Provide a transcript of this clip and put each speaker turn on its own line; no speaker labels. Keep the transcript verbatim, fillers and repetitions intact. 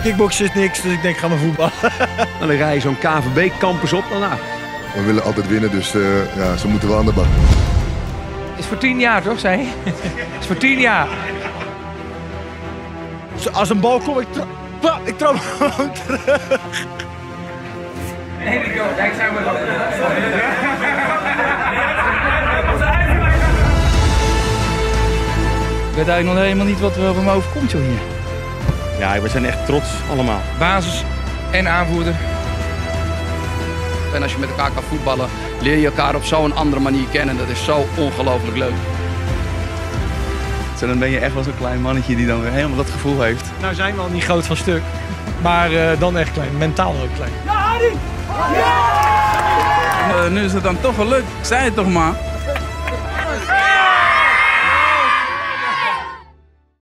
Kickboksen is niks, dus ik denk, ga maar voetballen.
Dan rij je zo'n K V B-campus op. Nou, nou.
We willen altijd winnen, dus uh, ja, ze moeten wel aan de bak.
Is voor tien jaar toch, zei je? Is voor tien jaar.
Als een bal komt, ik, tra ik trap gewoon terug.
Nee, ik go. Ik zei maar
Ik weet eigenlijk nog helemaal niet wat er over me overkomt, joh, hier.
Ja, we zijn echt trots allemaal.
Basis en aanvoerder.
En als je met elkaar kan voetballen, leer je elkaar op zo'n andere manier kennen. Dat is zo ongelooflijk leuk.
Zo, dan ben je echt wel zo'n klein mannetje die dan weer helemaal dat gevoel heeft.
Nou zijn we al niet groot van stuk, maar uh, dan echt klein, mentaal ook klein.
Ja, Harry! Ja! Uh, nu is het dan toch wel leuk, ik zei het toch maar.